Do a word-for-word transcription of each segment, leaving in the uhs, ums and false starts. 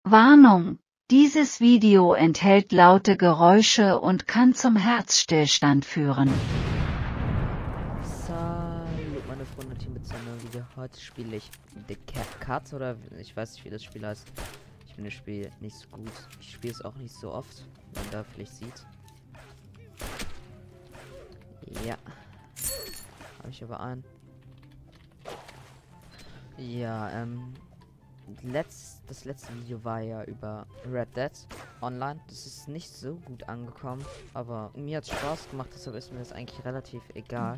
Warnung: Dieses Video enthält laute Geräusche und kann zum Herzstillstand führen. Salut meine Freunde, hier mit so einem Video. Heute spiele ich The Cat oder ich weiß nicht, wie das Spiel heißt. Ich finde das Spiel nicht so gut. Ich spiele es auch nicht so oft, wie man da vielleicht sieht. Ja. Habe ich aber ein. Ja, ähm. Letzt, das letzte Video war ja über Red Dead Online. Das ist nicht so gut angekommen, aber mir hat Spaß gemacht, deshalb ist mir das eigentlich relativ egal.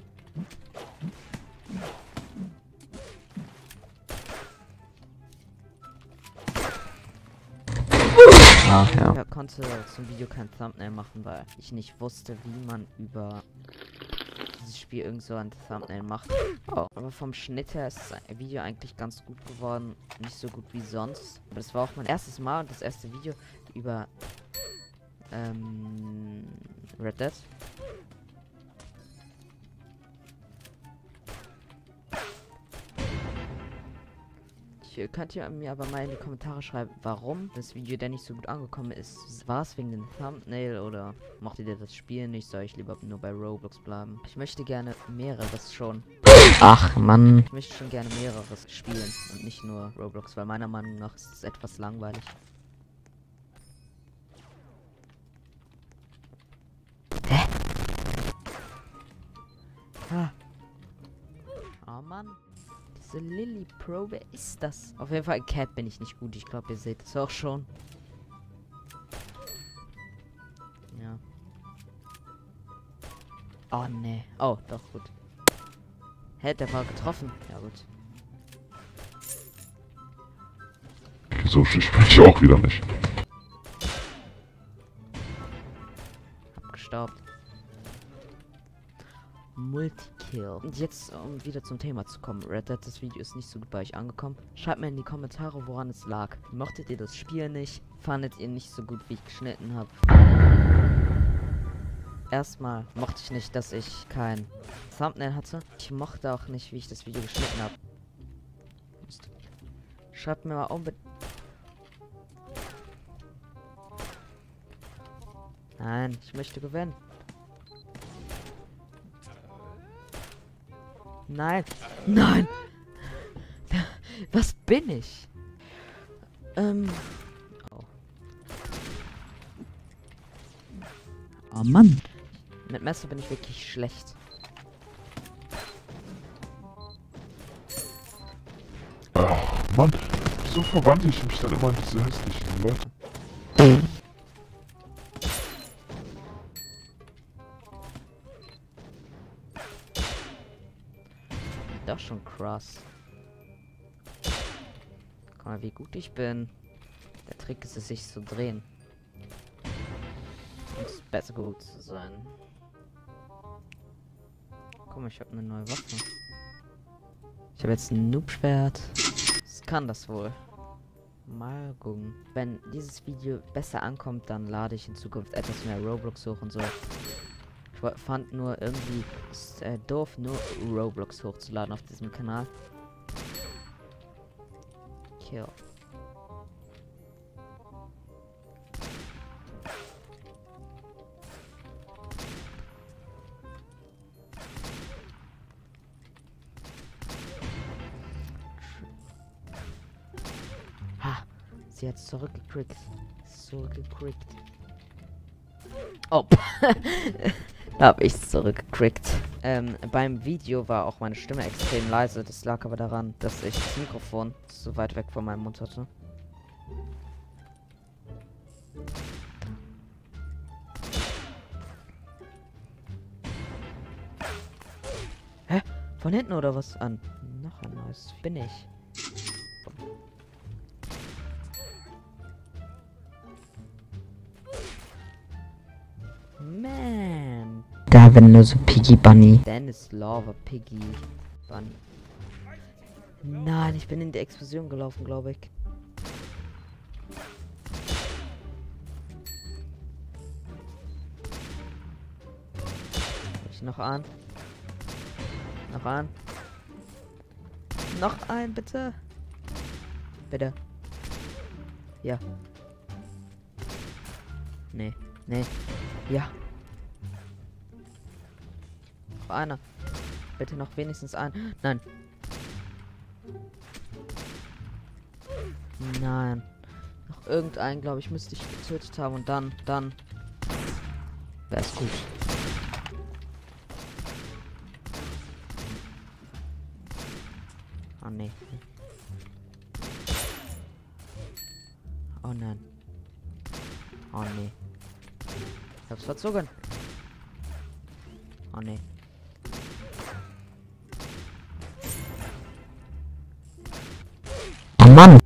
Ach ja. Ich konnte zum Video kein Thumbnail machen, weil ich nicht wusste, wie man über dieses Spiel irgend so ein Thumbnail macht. Oh. Aber vom Schnitt her ist das Video eigentlich ganz gut geworden. Nicht so gut wie sonst. Aber das war auch mein erstes Mal und das erste Video über ähm, Red Dead. Hier könnt ihr mir aber mal in die Kommentare schreiben, warum das Video denn nicht so gut angekommen ist. War es wegen dem Thumbnail oder mochtet ihr das Spiel nicht? Soll ich lieber nur bei Roblox bleiben? Ich möchte gerne mehreres schon. Ach Mann. Ich möchte schon gerne mehreres spielen und nicht nur Roblox, weil meiner Meinung nach ist es etwas langweilig. Hä? Ah. Oh Mann. Diese Lily Pro, wer ist das? Auf jeden Fall, Cat bin ich nicht gut. Ich glaube, ihr seht es auch schon. Ja. Oh, ne. Oh, doch, gut. Hä, der war getroffen. Ja, gut. So schlecht bin ich auch wieder nicht. Abgestaubt. Multikill. Und jetzt, um wieder zum Thema zu kommen. Red Dead, das Video ist nicht so gut bei euch angekommen. Schreibt mir in die Kommentare, woran es lag. Mochtet ihr das Spiel nicht? Fandet ihr nicht so gut, wie ich geschnitten habe? Erstmal mochte ich nicht, dass ich kein Thumbnail hatte. Ich mochte auch nicht, wie ich das Video geschnitten habe. Schreibt mir mal unbedingt... Nein, ich möchte gewinnen. Nein. Nein. Was bin ich? Ähm. Oh. Oh Mann. Mit Messer bin ich wirklich schlecht. Ach Mann, wieso verwandle ich mich dann immer in diese hässlichen Leute? Doch schon krass. Guck mal, wie gut ich bin. Der Trick ist es, sich zu drehen. Und es ist besser gut zu sein. Guck mal, ich habe eine neue Waffe. Ich habe jetzt ein Noob-Schwert. Was kann das wohl? Mal gucken. Wenn dieses Video besser ankommt, dann lade ich in Zukunft etwas mehr Roblox hoch und so. Ich fand nur irgendwie ist, äh, doof, nur Roblox hochzuladen auf diesem Kanal. Kill. Ha! Sie hat zurückgekriegt. Zurückgekriegt. Oh! Da habe ich zurückgekriegt. Ähm, beim Video war auch meine Stimme extrem leise. Das lag aber daran, dass ich das Mikrofon so weit weg von meinem Mund hatte. Hä? Von hinten oder was? An. Noch ein neues. Bin ich. Man. Da wenn nur so Piggy Bunny. Dennis Lava Piggy Bunny. Nein, ich bin in die Explosion gelaufen, glaube ich. Ich noch an. Noch an. Noch ein, bitte. Bitte. Ja. Nee. Nee. Ja. Noch einer. Bitte noch wenigstens ein. Nein. Nein. Noch irgendeinen, glaube ich, müsste ich getötet haben. Und dann, dann. Wäre es gut. Oh nee. Oh nein. Oh nee. Ich hab's verzogen. Oh nee. Oh Mann!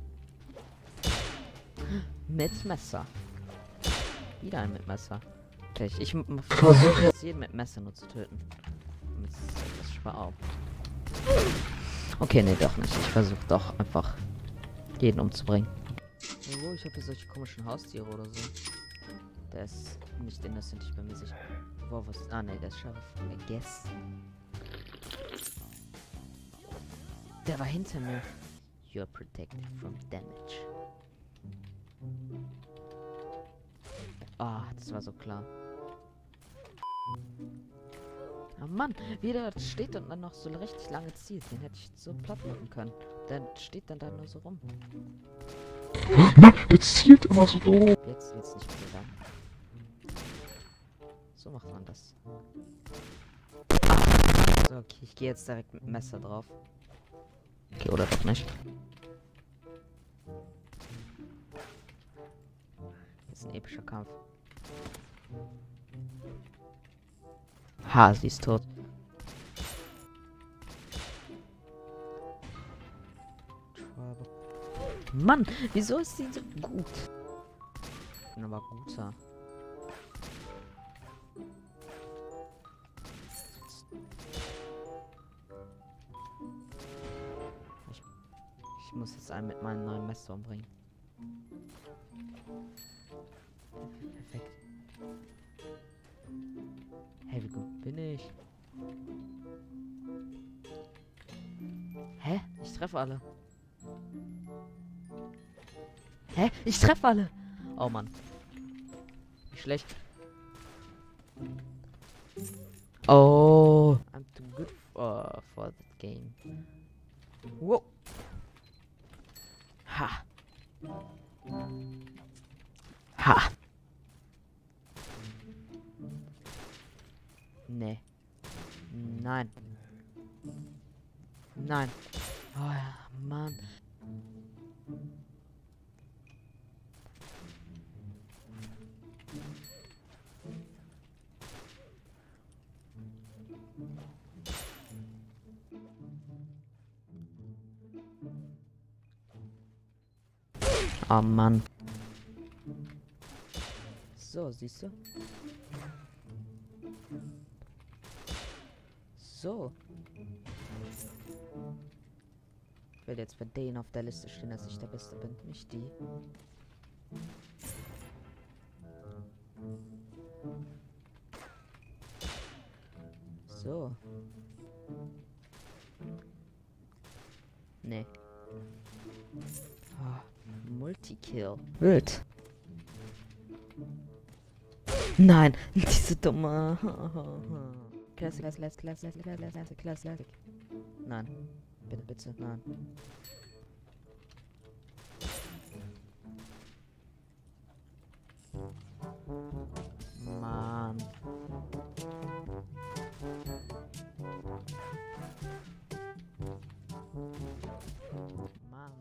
Mit Messer. Wieder ein mit Messer. Okay, ich, ich versuche jetzt jeden mit Messer nur zu töten. Damit es etwas spart auf. Okay, nee, doch nicht. Ich versuche doch einfach jeden umzubringen. Oh, ich habe hier solche komischen Haustiere oder so. Der ist nicht innocent, ich bin mir sicher. Wo, was? Ah, nee, der ist Sheriff. I guess. Der war hinter mir. You're protected from damage. Ah, das war so klar. Oh Mann, wieder steht und dann noch so richtig lange Ziel. Den hätte ich so platt machen können. Der steht dann da nur so rum. Mann, der zielt immer so doof. Jetzt wird's nicht mehr so lang. So macht man das. Ah. So, okay, ich gehe jetzt direkt mit dem Messer drauf. Okay, oder doch nicht. Ist ein epischer Kampf. Ha, sie ist tot. Mann, wieso ist sie so gut? Ich bin aber guter. Ich, ich muss jetzt einen mit meinem neuen Messer umbringen. Perfekt. Hey, wie gut bin ich? Hä? Ich treffe alle. Hä? Ich treffe alle. Oh Mann. Wie schlecht. Oh. I'm too good for, for that game. Wow. Ha. Ha. Nee. Nein. Nein. Oh ja, Mann. Oh Mann. So, siehst du? So. Ich werde jetzt bei denen auf der Liste stehen, dass ich der Beste bin, nicht die. So. Nee. Oh, Multikill. Wild. Nein, diese dumme. Classic, Classic, Classic, Classic, Classic, Classic. Nein. Bitte, bitte, nein. Mann. Mann.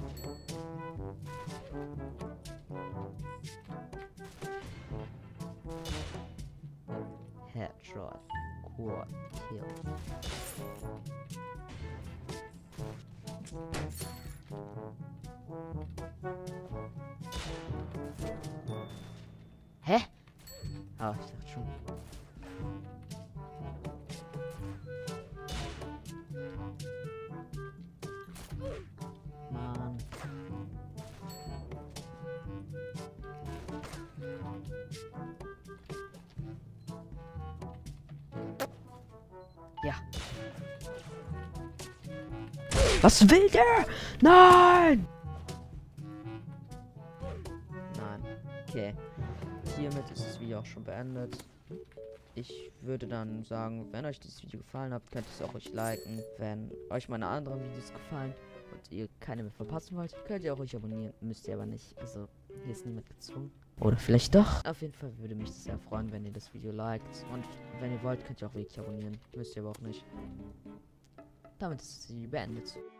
Headshot. Quad kill. Hä? Oh, ich dachte schon. Mann. Ja. Was will der? Nein! Okay. Hiermit ist das Video auch schon beendet. Ich würde dann sagen, wenn euch dieses Video gefallen hat, könnt ihr es auch ruhig liken. Wenn euch meine anderen Videos gefallen und ihr keine mehr verpassen wollt, könnt ihr auch ruhig abonnieren. Müsst ihr aber nicht. Also, hier ist niemand gezwungen. Oder vielleicht doch. Auf jeden Fall würde mich das sehr freuen, wenn ihr das Video liked. Und wenn ihr wollt, könnt ihr auch wirklich abonnieren. Müsst ihr aber auch nicht. Damit ist sie beendet.